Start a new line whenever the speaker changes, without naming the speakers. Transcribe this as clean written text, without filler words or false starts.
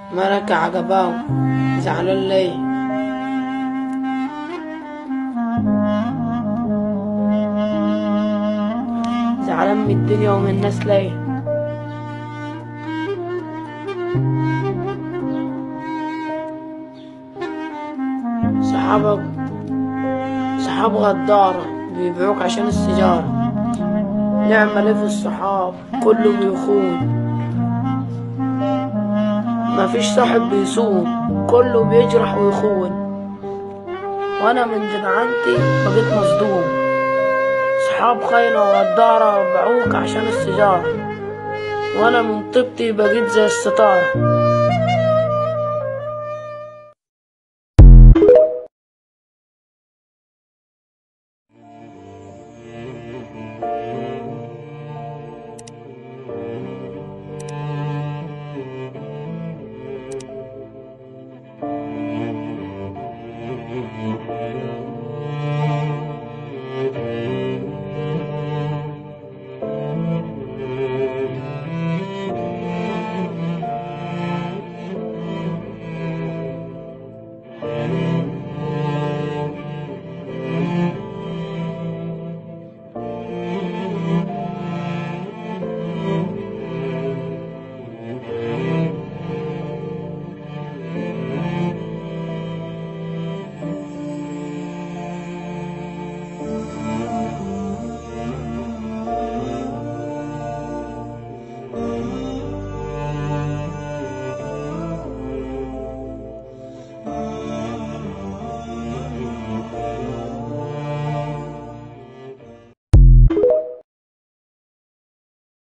مالك يا عجباو؟ زعلان ليه؟ زعلان من الدنيا ومن الناس ليه؟ صحابك صحاب غدارة بيبيعوك عشان السيجارة. نعمل ايه في الصحاب؟ كله بيخون، مفيش صاحب بيصون، كله بيجرح ويخون. وانا من جدعنتي بقيت مصدوم. صحاب خاينة وغدارة باعوك عشان السيجارة، وانا من طيبتي بقيت زي الستارة.